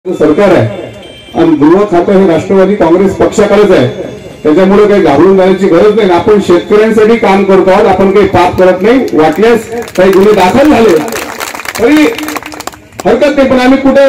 सरकार आहे आणि गृह खातं हे राष्ट्रवादी काँग्रेस पक्षाकडेच आहे, त्याच्यामुळे काही घाबरून जाण्याची गरज नाही। आपण शेतकऱ्यांसाठी काम करतो आहोत, आपण काही पाप करत नाही। वाटल्यास काही गुन्हे दाखल झाले तरी हरकत नाही, पण आम्ही कुठे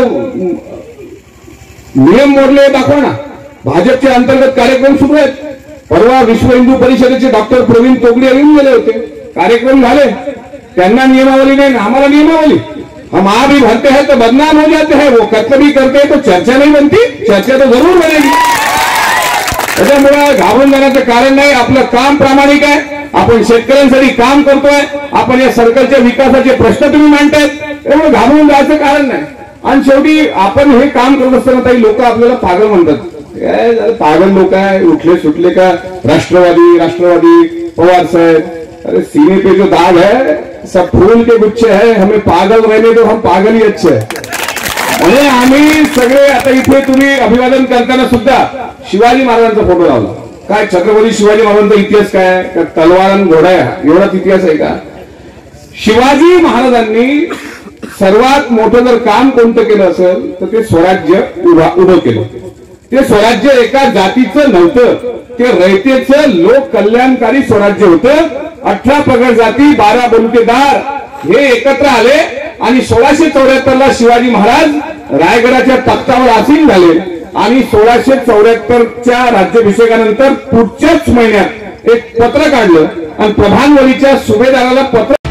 नियम मोडले दाखवा ना। भाजपचे अंतर्गत कार्यक्रम सुरू आहेत। परवा विश्व हिंदू परिषदेचे डॉक्टर प्रवीण तोगडे येऊन गेले होते, कार्यक्रम झाले, त्यांना नियमावली नाही, आम्हाला नियमावली। हम आप भी भरते हैं तो बदनाम हो जाते हैं, वो कत्ल भी करते हैं तो चर्चा नहीं बनती, चर्चा तो जरूर बनेगी। त्याच्यामुळे घाबरून जाण्याचं कारण नाही। आपलं काम प्रामाणिक आहे, आपण शेतकऱ्यांसाठी काम करतोय, आपण या सरकारच्या विकासाचे प्रश्न तुम्ही मांडतायत, त्यामुळे घाबरून जायचं कारण नाही। आणि शेवटी आपण हे काम करत असताना काही लोक आपल्याला पागल म्हणतात, पागल लोक आहे, उठले सुटले का राष्ट्रवादी पवार साहेब, अरे सीने पे जो दाग है सब फूल के गुच्छे है, हमें पागल रहने दो, हम पागल ही अच्छे है। आणि आम्ही सगळे आता इथे तुम्ही अभिवादन करताना सुद्धा शिवाजी महाराजांचा फोटो लावला। काय छत्रपती शिवाजी महाराजांचा इतिहास काय, का तलवार आणि घोडा एवढाच इतिहास आहे का? शिवाजी महाराजांनी सर्वात मोठं जर काम कोणतं केलं असेल तर ते स्वराज्य उभं केलं। ते स्वराज्य एका जातीचं नव्हतं, ते रयतेचं लोक कल्याणकारी स्वराज्य होतं। 18 पगड जाती 12 बलुतेदार हे एकत्र आले आणि 1674 ला शिवाजी महाराज रायगडाच्या तख्तावर आसीन झाले आणि 1674च्या राज्याभिषेकानंतर पुढच्याच महिन्यात एक पत्र काढलं आणि प्रधानमंत्रीच्या सुभेदाराला पत्र